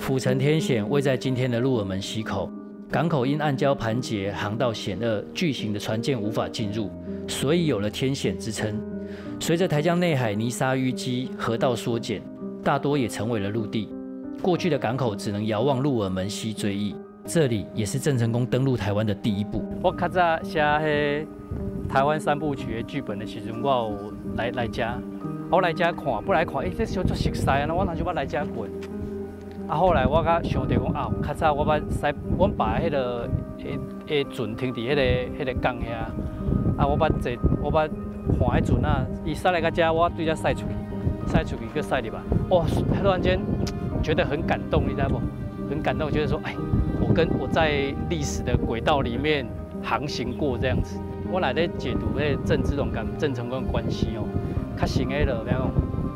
府城天险位在今天的鹿耳门溪口，港口因暗礁盘结、航道险恶，巨型的船舰无法进入，所以有了天险之称。随着台江内海泥沙淤积，河道缩减，大多也成为了陆地。过去的港口只能遥望鹿耳门溪追忆，这里也是郑成功登陆台湾的第一步。我较早写迄台湾三部曲的剧本的时阵，我有来遮，我来遮看，不来看，这小足熟悉啊，我哪就捌来遮过。后来我甲想着讲较早我捌驶阮爸迄个船停伫迄个港遐，我捌看迄船啊，伊驶来到遮，我对遮驶出去，搁驶入来，突然间觉得很感动，你知道不？很感动，觉得说，我在历史的轨道里面航行过这样子。我来咧解读迄郑芝龙跟郑成功的关系较像迄个怎样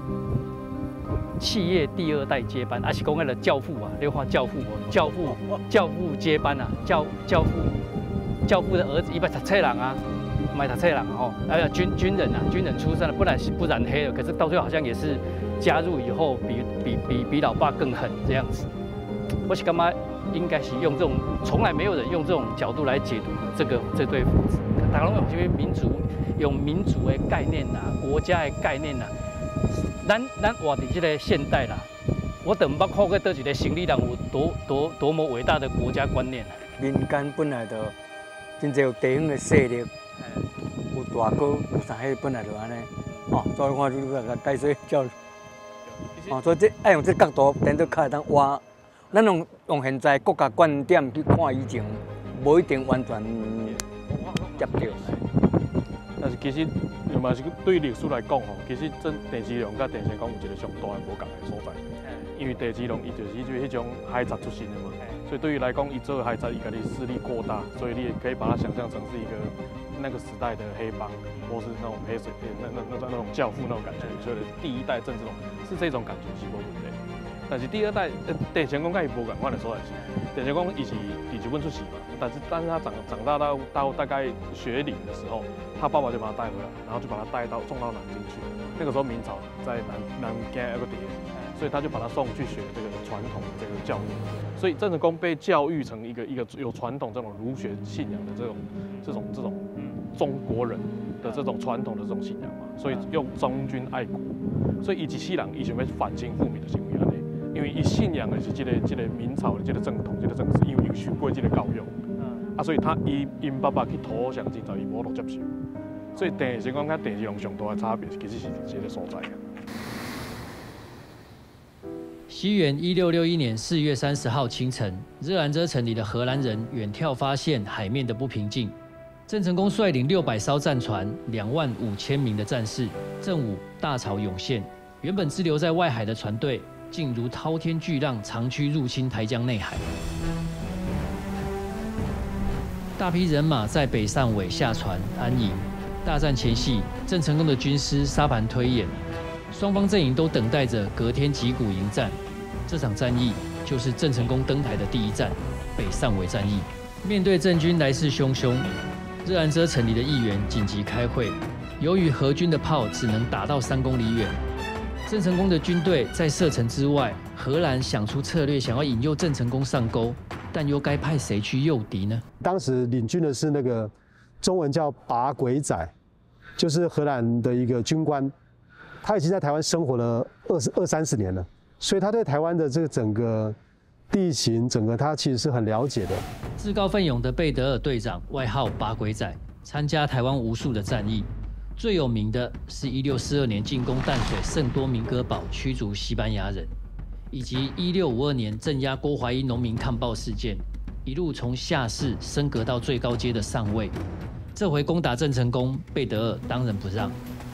企业第二代接班，还是讲迄个教父啊？你看教父教父接班啊，教父的儿子，伊捌读册人啊，买读册人军人啊，军人出身的，本来是不染黑的，可是到最后好像也是加入以后比老爸更狠这样子。我是感觉应该是用这种从来没有人用这种角度来解读这对父子。大家拢用民族的概念啊，国家的概念啊。咱活伫这个现代啦，我都唔捌看过倒一个生理人有多么伟大的国家观念。 民间本来就真侪有地方的势力，有大哥，有啥迄本来就安尼，所以看就甲解说教育。所以这爱用这角度，等到较会当挖。咱用现在国家观点去看以前，无一定完全接着。 但是其实，又嘛是对历史来讲其实郑芝龙甲郑成功有一个上大的无共的所在。因为郑芝龙伊就是迄种海贼出身的嘛，所以对于来讲，伊做海贼，伊家己势力扩大，所以你也可以把它想象成是一个那个时代的黑帮，或是那种黑水那种教父那种感觉。所以第一代郑芝龙是这种感觉是无问题。但是第二代郑成功甲伊无共款的所在是，郑成功伊是伫日本出世嘛，但是他长大到大概学龄的时候，他爸爸就把他带回来，然后就把他送到南京去。那个时候明朝在南京有个地，所以他就把他送去学这个传统的这个教育。所以郑成功被教育成一个有传统这种儒学信仰的这种中国人的这种传统的这种信仰嘛，所以用忠君爱国。所以伊一世人伊想要反清复明的行为安尼。因为伊信仰的是这个明朝的这个正统、这个正史，因为有受过这个教育，所以因爸爸去投降清朝，伊无落接受。所以郑成功甲郑芝龙上大的差别，其实是这个所在。 西元1661年4月30号清晨，热兰遮城里的荷兰人远眺发现海面的不平静。郑成功率领600艘战船、25000名的战士，正午大潮涌现，原本滞留在外海的船队，竟如滔天巨浪长驱入侵台江内海。大批人马在北上尾下船安营。大战前夕，郑成功的军师沙盘推演，双方阵营都等待着隔天击鼓迎战。这场战役就是郑成功登台的第一战——北上尾战役。面对郑军来势汹汹，热兰遮城里的议员紧急开会，由于荷军的炮只能打到3公里远。郑成功的军队在射程之外，荷兰想出策略，想要引诱郑成功上钩，但又该派谁去诱敌呢？ 当时领军的是那个中文叫把鬼仔，就是荷兰的一个军官，他已经在台湾生活了20-30年了，所以他对台湾的这个整个地形，他其实是很了解的。 自告奋勇的贝德尔队长，外号把鬼仔，参加台湾无数的战役。最有名的是1642年进攻淡水圣多明哥堡驱逐西班牙人，以及1652年镇压郭怀一农民抗暴事件，一路从下士升格到最高阶的上尉。这回攻打郑成功，贝德尔当仁不让。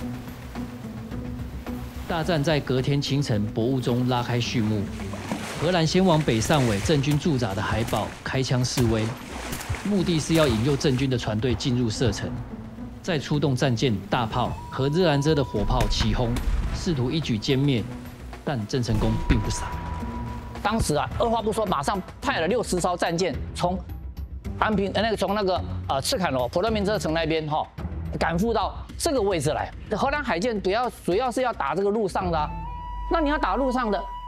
大战在隔天清晨薄雾中拉开序幕，荷兰先往北上尾郑军驻扎的海堡开枪示威，目的是要引诱郑军的船队进入射程。再出动战舰、大炮和热兰遮的火炮齐轰，试图一举歼灭，但郑成功并不傻。 当时二话不说，马上派了60艘战舰从从赤坎楼、普罗民遮城那边赶赴到这个位置来。荷兰海舰主要是要打这个陆上的那你要打陆上的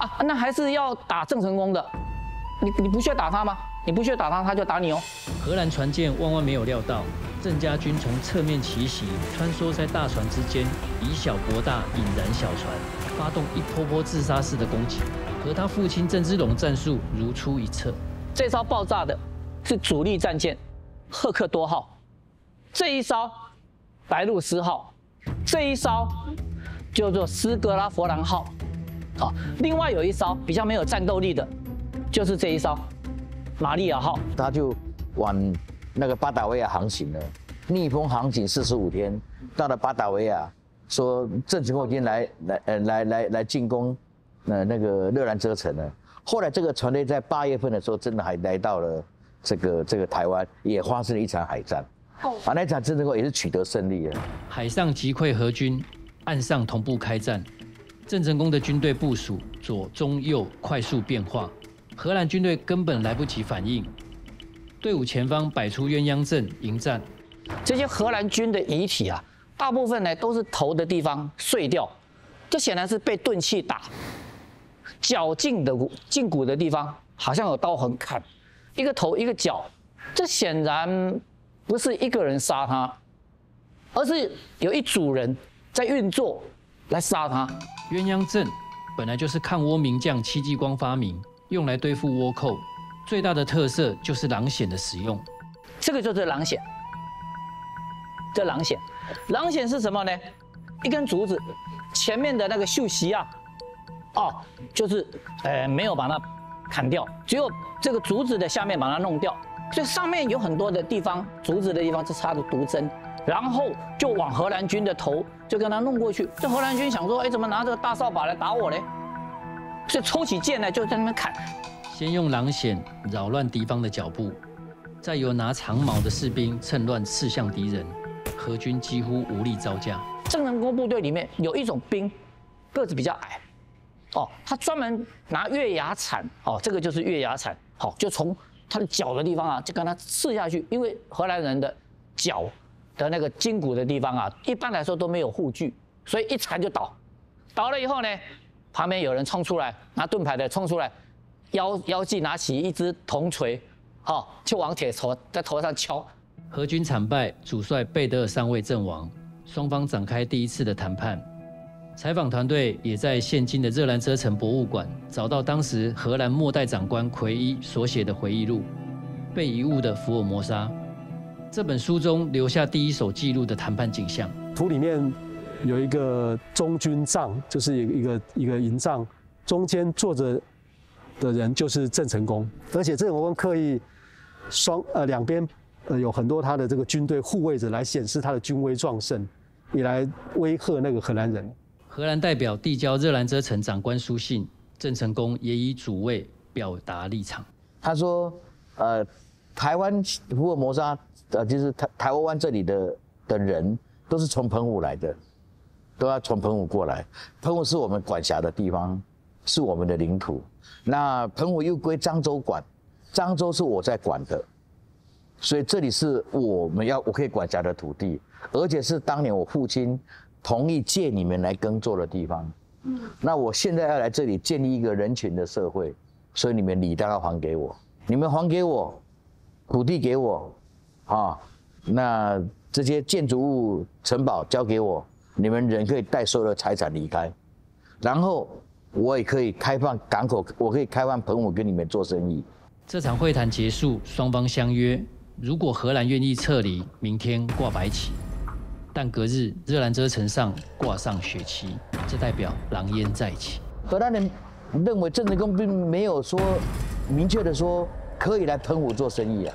啊，那还是要打郑成功的。你不屑打他吗？你不屑打他，他就打你哦。 荷兰船舰万万没有料到，郑家军从侧面奇袭，穿梭在大船之间，以小博大，引燃小船，发动一波波自杀式的攻击，和他父亲郑芝龙战术如出一辙。 这艘爆炸的是主力战舰赫克多号，这一艘白鹭斯号，这一艘叫做斯格拉佛兰号。好，另外有一艘比较没有战斗力的，就是这一艘玛利亚号。 他就往那个巴达维亚航行了，逆风航行45天，到了巴达维亚，说郑成功已经来进攻那个热兰遮城了。后来这个船队在8月份的时候，真的还来到了这个台湾，也发生了一场海战。啊，那场郑成功也是取得胜利了。 海上击溃荷军，岸上同步开战。郑成功的军队部署左、中、右快速变化，荷兰军队根本来不及反应。队伍前方摆出鸳鸯阵迎战。 这些荷兰军的遗体啊，大部分呢都是头的地方碎掉，这显然是被钝器打。脚胫骨的地方好像有刀痕砍，一个头一个脚，这显然不是一个人杀他，而是有一组人在运作来杀他。 鸳鸯阵本来就是抗倭名将戚继光发明，用来对付倭寇。最大的特色就是狼筅的使用。 这个就是狼筅。这狼筅，狼筅是什么呢？一根竹子，前面的那个锈席啊，就是没有把它砍掉，只有这个竹子的下面把它弄掉，所以上面有很多的地方，竹子的地方是插的毒针。然后就往荷兰军的头就跟他弄过去。这荷兰军想说，怎么拿这个大扫把来打我嘞？所以抽起剑来就在那边砍。 先用狼筅扰乱敌方的脚步，再由拿长矛的士兵趁乱刺向敌人，荷军几乎无力招架。 郑成功部队里面有一种兵，个子比较矮，他专门拿月牙铲，这个就是月牙铲，就从他的脚的地方啊，就跟他刺下去，因为荷兰人的脚的那个筋骨的地方啊，一般来说都没有护具，所以一铲就倒。倒了以后呢，旁边有人冲出来，拿盾牌的冲出来，腰际拿起一支铜锤，就往在头上敲。 荷军惨败，主帅贝德尔上尉阵亡，双方展开第一次的谈判。采访团队也在现今的热兰遮城博物馆找到当时荷兰末代长官奎伊所写的回忆录《被遗误的福尔摩沙》。这本书中留下第一手记录的谈判景象。 图里面有一个中军帐，就是一个营帐，中间坐着的人就是郑成功，而且郑成功刻意两边有很多他的这个军队护卫者来显示他的军威壮盛，也来威吓那个荷兰人。 荷兰代表递交热兰遮城长官书信，郑成功也以主谓表达立场。 他说，台湾福尔摩沙，就是台湾这里的人都是从澎湖来的，都要从澎湖过来。澎湖是我们管辖的地方，是我们的领土。那澎湖又归漳州管，漳州是我在管的，所以这里是我可以管辖的土地，而且是当年我父亲同意借你们来耕作的地方。那我现在要来这里建立一个人权的社会，所以你们礼当要还给我，你们还给我，土地给我，那这些建筑物、城堡交给我，你们人可以带所有的财产离开，然后我也可以开放港口，我可以开放澎湖跟你们做生意。 这场会谈结束，双方相约，如果荷兰愿意撤离，明天挂白旗。但隔日，热兰遮城上挂上血旗，这代表狼烟再起。 荷兰人认为郑成功并没有说明确的说可以来澎湖做生意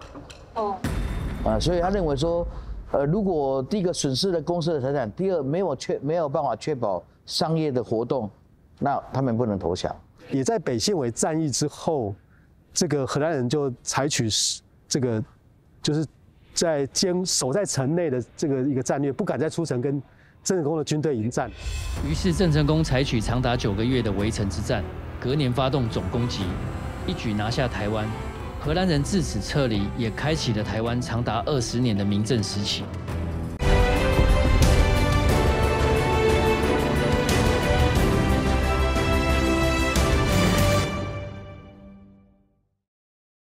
所以他认为说，如果第一个损失了公司的财产，第二没有办法确保商业的活动，那他们不能投降。 也在北信伪战役之后，这个荷兰人就采取这个就是在守在城内的这个一个战略，不敢再出城跟郑成功的军队迎战。 于是郑成功采取长达9个月的围城之战，隔年发动总攻击，一举拿下台湾。荷兰人自此撤离，也开启了台湾长达20年的明郑时期。